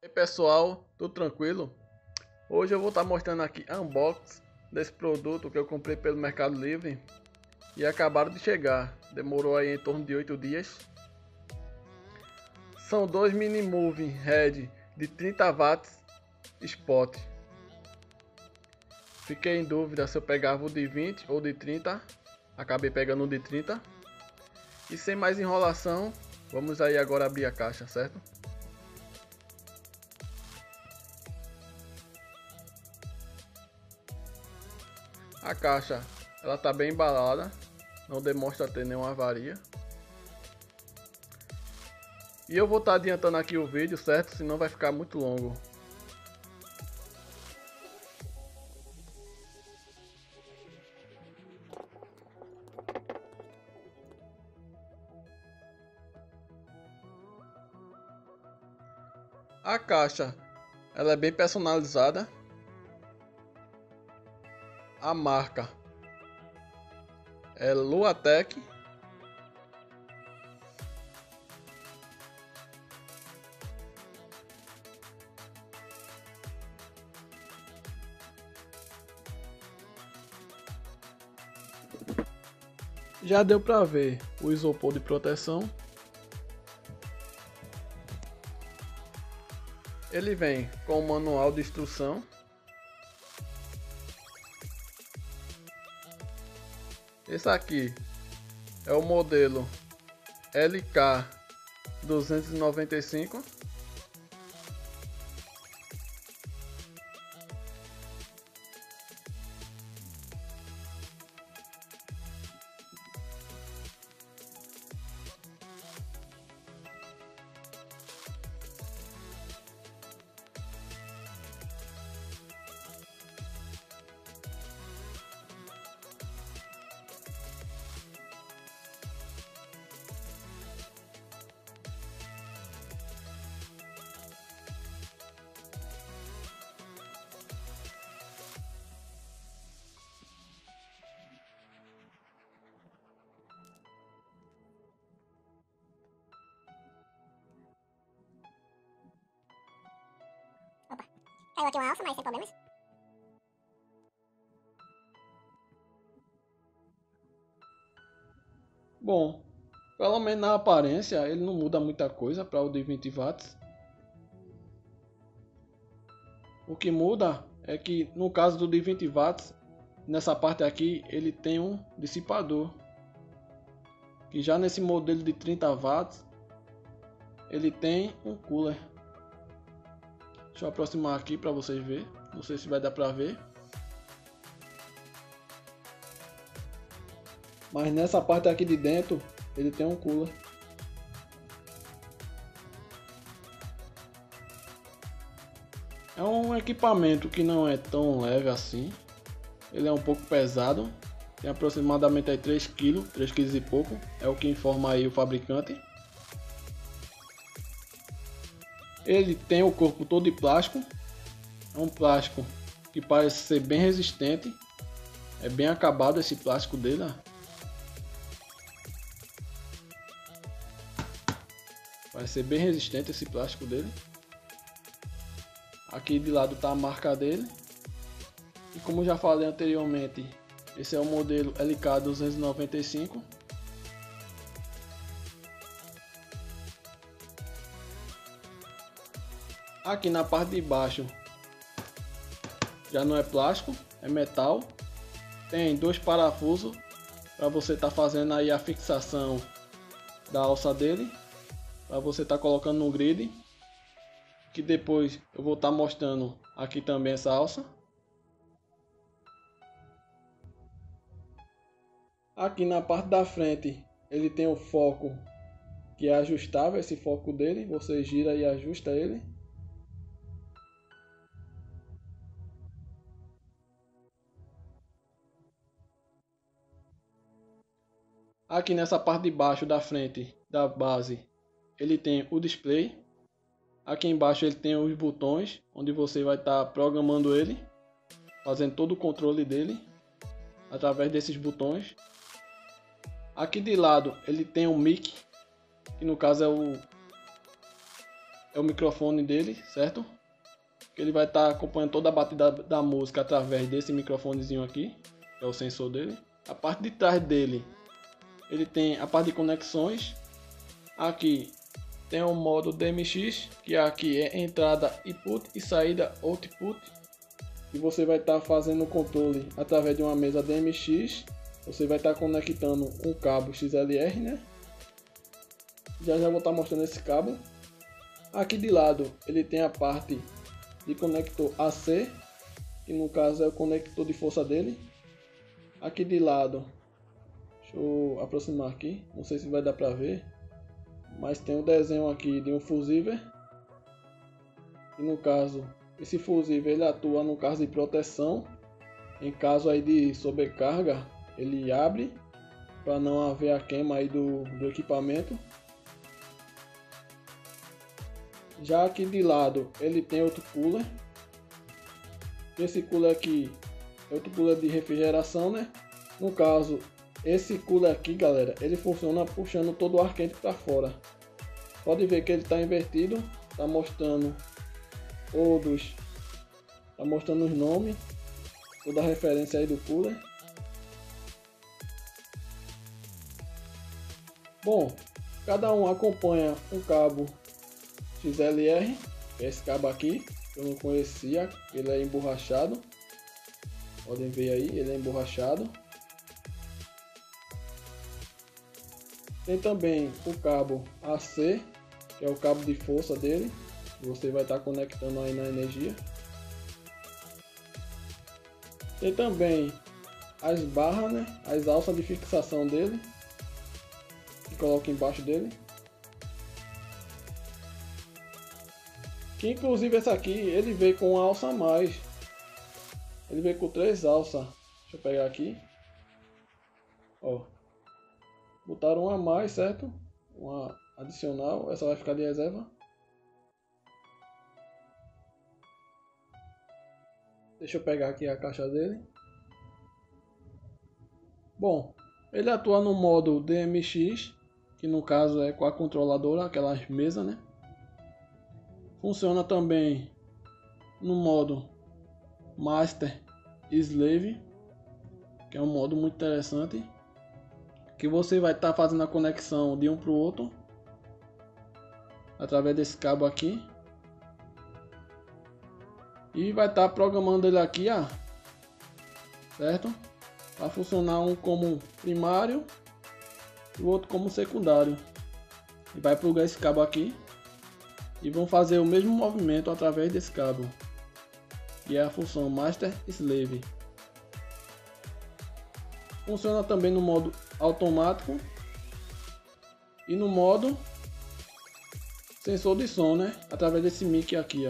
E aí pessoal, tudo tranquilo? Hoje eu vou estar mostrando aqui unboxing desse produto que eu comprei pelo Mercado Livre e acabaram de chegar. Demorou aí em torno de 8 dias. São dois mini moving head de 30 watts spot. Fiquei em dúvida se eu pegava o de 20 ou de 30. Acabei pegando o de 30. E sem mais enrolação, vamos aí agora abrir a caixa, certo? A caixa, ela tá bem embalada, não demonstra ter nenhuma avaria. E eu vou estar adiantando aqui o vídeo, certo? Senão vai ficar muito longo. A caixa, ela é bem personalizada. A marca é Luatec. Já deu para ver o isopor de proteção. Ele vem com o manual de instrução. Esse aqui é o modelo LK295. Opa, caiu aqui uma alça, mas sem problemas. Bom, pelo menos na aparência ele não muda muita coisa para o de 20 watts. O que muda é que no caso do de 20 watts, nessa parte aqui ele tem um dissipador. Que já nesse modelo de 30 watts ele tem um cooler. Deixa eu aproximar aqui para vocês verem. Não sei se vai dar para ver. Mas nessa parte aqui de dentro ele tem um cooler. É um equipamento que não é tão leve assim. Ele é um pouco pesado. Tem aproximadamente aí 3 kg, 3 kg e pouco. É o que informa aí o fabricante. Ele tem o corpo todo de plástico. É um plástico que parece ser bem resistente. É bem acabado esse plástico dele. Vai ser bem resistente esse plástico dele. Aqui de lado está a marca dele. E como já falei anteriormente, esse é o modelo LK295. Aqui na parte de baixo já não é plástico, é metal. Tem dois parafusos para você estar fazendo aí a fixação da alça dele. Para você estar colocando no grid. Que depois eu vou estar mostrando aqui também essa alça. Aqui na parte da frente ele tem o foco que é ajustável, esse foco dele, você gira e ajusta ele. Aqui nessa parte de baixo da frente da base ele tem o display. Aqui embaixo ele tem os botões onde você vai estar programando ele, fazendo todo o controle dele através desses botões. Aqui de lado ele tem um mic, que no caso é o microfone dele, certo? Ele vai estar acompanhando toda a batida da música através desse microfonezinho aqui, que é o sensor dele. A parte de trás dele, ele tem a parte de conexões. Aqui tem o modo DMX, que aqui é entrada input e saída output. E você vai estar fazendo o controle através de uma mesa DMX. Você vai estar conectando um cabo XLR, né? Já vou estar mostrando esse cabo. Aqui de lado ele tem a parte de conector AC, que no caso é o conector de força dele. Aqui de lado, deixa eu aproximar aqui, não sei se vai dar para ver, mas tem um desenho aqui de um fusível. E no caso, esse fusível ele atua no caso de proteção. Em caso aí de sobrecarga, ele abre para não haver a queima aí do equipamento. Já aqui de lado ele tem outro cooler. Esse cooler aqui é outro cooler de refrigeração, né? No caso, esse cooler aqui, galera, ele funciona puxando todo o ar quente para fora. Pode ver que ele está invertido, está mostrando todos, está mostrando os nomes, toda a referência aí do cooler. Bom, cada um acompanha um cabo XLR, que é esse cabo aqui, que eu não conhecia, ele é emborrachado. Podem ver aí, ele é emborrachado. Tem também o cabo AC, que é o cabo de força dele, que você vai estar conectando aí na energia. Tem também as barras, né, as alças de fixação dele, que coloca embaixo dele. Que inclusive essa aqui ele veio com uma alça a mais. Ele veio com 3 alças. Deixa eu pegar aqui. Ó. Botaram uma a mais, certo? Uma adicional. Essa vai ficar de reserva. Deixa eu pegar aqui a caixa dele. Bom, ele atua no modo DMX, que no caso é com a controladora, aquelas mesas, né? Funciona também no modo Master Slave, que é um modo muito interessante, que você vai estar fazendo a conexão de um para o outro através desse cabo aqui e vai estar programando ele aqui, ó, certo? Vai funcionar um como primário e o outro como secundário, e vai plugar esse cabo aqui e vão fazer o mesmo movimento através desse cabo, que é a função Master Slave. Funciona também no modo automático e no modo sensor de som, né, através desse mic aqui, ó.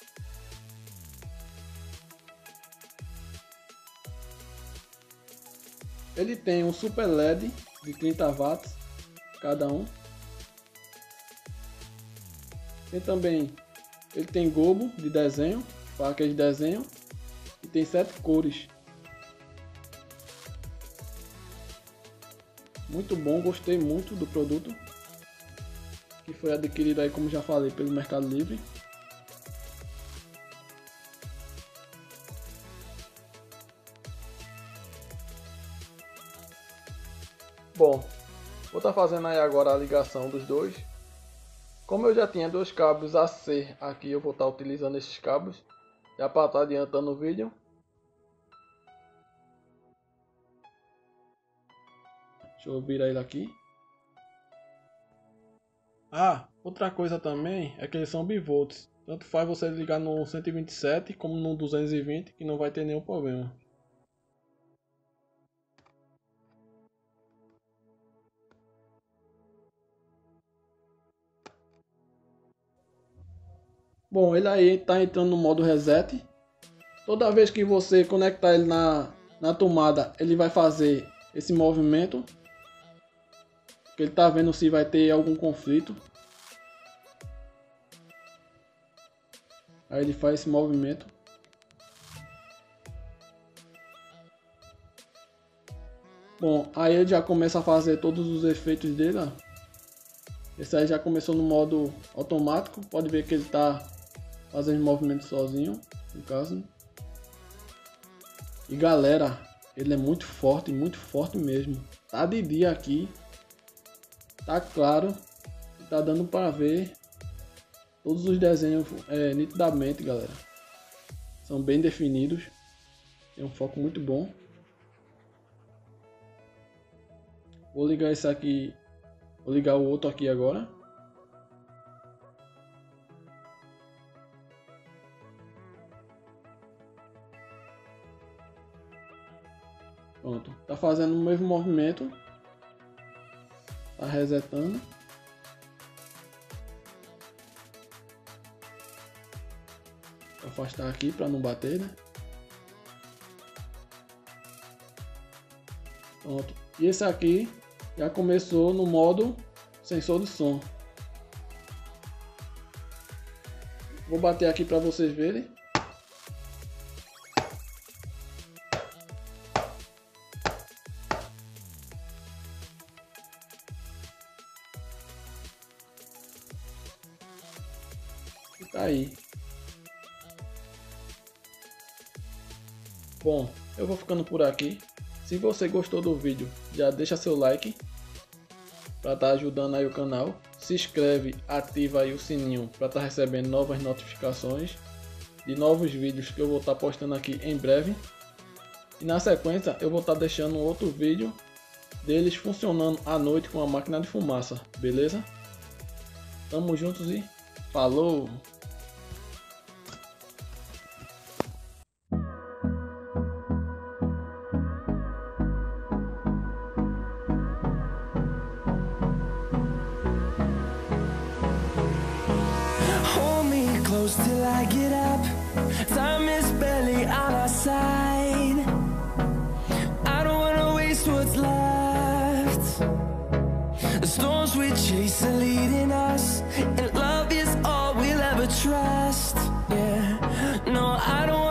Ele tem um super LED de 30 watts cada um. Tem também, ele tem gobo de desenho, facas de desenho, e tem 7 cores. Muito bom, gostei muito do produto, que foi adquirido aí, como já falei, pelo Mercado Livre. Bom, vou estar fazendo aí agora a ligação dos dois. Como eu já tinha 2 cabos AC aqui, eu vou estar utilizando esses cabos, já para estar adiantando o vídeo. Deixa eu virar ele aqui. Ah, outra coisa também é que eles são bivolts. Tanto faz você ligar no 127 como no 220, que não vai ter nenhum problema. Bom, ele aí está entrando no modo reset. Toda vez que você conectar ele na tomada, ele vai fazer esse movimento. Ele está vendo se vai ter algum conflito. Aí ele faz esse movimento. Bom, aí ele já começa a fazer todos os efeitos dele, ó. Esse aí já começou no modo automático. Pode ver que ele tá fazendo movimento sozinho, no caso. E galera, ele é muito forte mesmo. Tá de dia aqui. Tá claro. Tá dando para ver todos os desenhos nitidamente, galera. São bem definidos. Tem um foco muito bom. Vou ligar esse aqui. Vou ligar o outro aqui agora. Pronto. Tá fazendo o mesmo movimento. Tá resetando. Vou afastar aqui para não bater, né? Pronto. E esse aqui já começou no modo sensor de som. Vou bater aqui para vocês verem. E tá aí. Bom, eu vou ficando por aqui. Se você gostou do vídeo, já deixa seu like para estar ajudando aí o canal. Se inscreve, ativa aí o sininho para estar recebendo novas notificações de novos vídeos que eu vou estar postando aqui em breve. E na sequência eu vou estar deixando outro vídeo deles funcionando à noite com a máquina de fumaça, beleza? Tamo juntos e falou! Close till I get up. Time is barely on our side. I don't wanna waste what's left. The storms we chase are leading us, and love is all we'll ever trust. Yeah, no, I don't